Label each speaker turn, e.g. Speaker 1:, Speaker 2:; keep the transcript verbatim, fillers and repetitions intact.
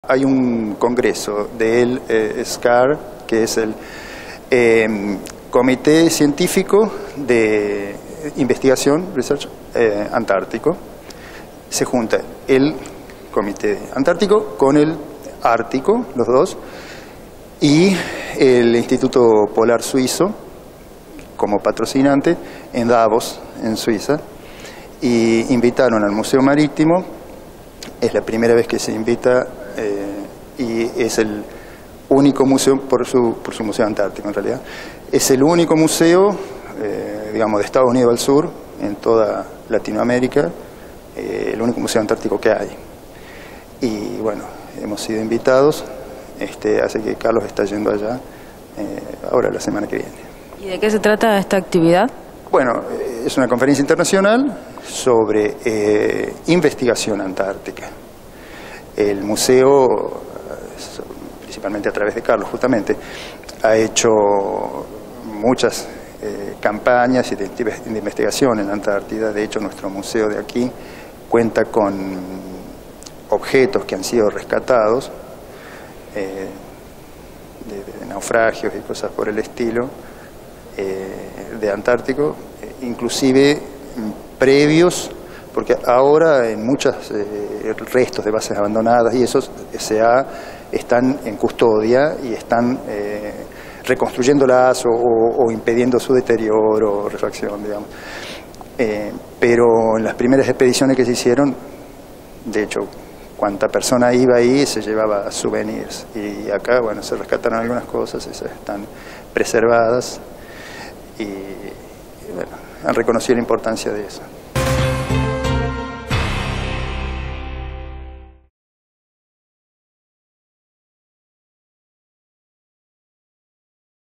Speaker 1: Hay un congreso del eh, S C A R, que es el eh, Comité Científico de Investigación Research eh, Antártico. Se junta el Comité Antártico con el Ártico, los dos, y el Instituto Polar Suizo como patrocinante en Davos, en Suiza, y invitaron al Museo Marítimo. Es la primera vez que se invita eh, y es el único museo, por su, por su museo antártico en realidad, es el único museo, eh, digamos, de Estados Unidos al sur, en toda Latinoamérica, eh, el único museo antártico que hay. Y bueno, hemos sido invitados, este, hace que Carlos está yendo allá, eh, ahora la semana que viene.
Speaker 2: ¿Y de qué se trata esta actividad?
Speaker 1: Bueno, es una conferencia internacional sobre eh, investigación antártica. El museo, principalmente a través de Carlos justamente, ha hecho muchas eh, campañas de, de investigación en la Antártida. De hecho, nuestro museo de aquí cuenta con objetos que han sido rescatados eh, de, de naufragios y cosas por el estilo, Eh, de Antártico, eh, inclusive previos, porque ahora en muchos eh, restos de bases abandonadas y esos se ha, están en custodia y están eh, reconstruyéndolas o, o, o impidiendo su deterioro o refracción, digamos. Eh, pero en las primeras expediciones que se hicieron, de hecho, cuanta persona iba ahí se llevaba souvenirs, y acá, bueno, se rescataron algunas cosas, esas están preservadas. Y bueno, han reconocido la importancia de eso.